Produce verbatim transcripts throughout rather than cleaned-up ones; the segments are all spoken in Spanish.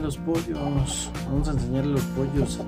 los pollos. Vamos a enseñarle los pollos.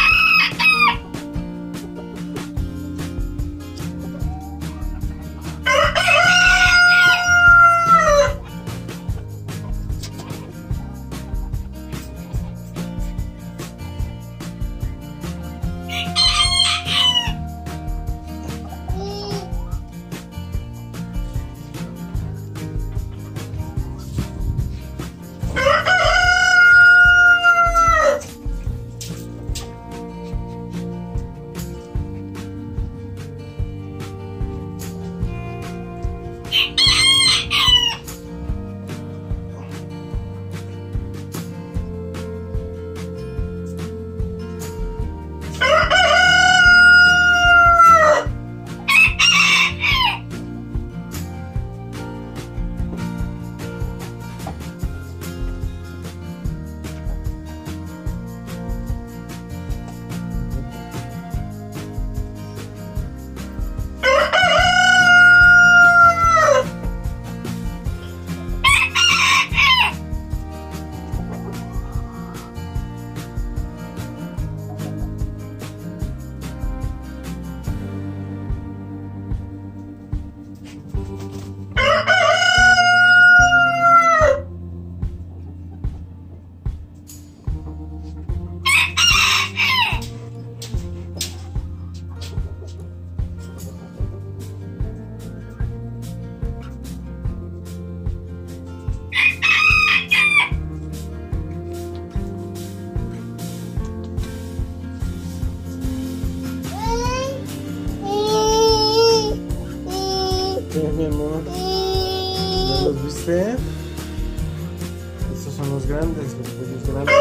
Mi amor, ¿ya los viste? Estos son los grandes, los pollos grandes.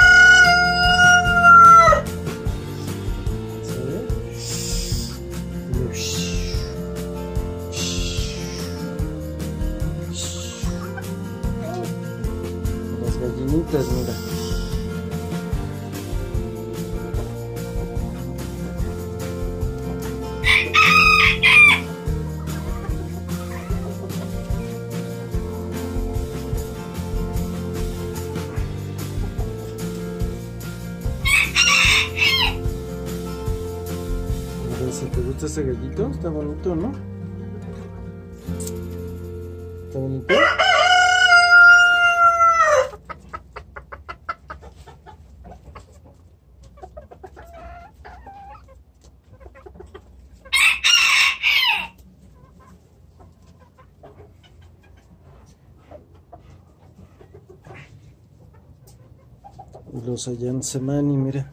¿Sí? Las gallinitas, mira. Si te gusta ese gallito, está bonito, ¿no? ¿Está bonito? Y los allá en Semani, mira.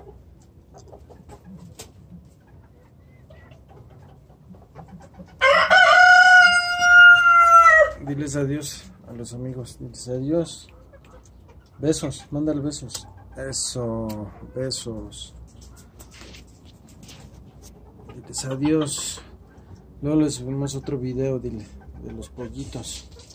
Diles adiós a los amigos. Diles adiós. Besos. Mándale besos. Eso. Besos. Diles adiós. Luego les subimos otro video, dile, de los pollitos.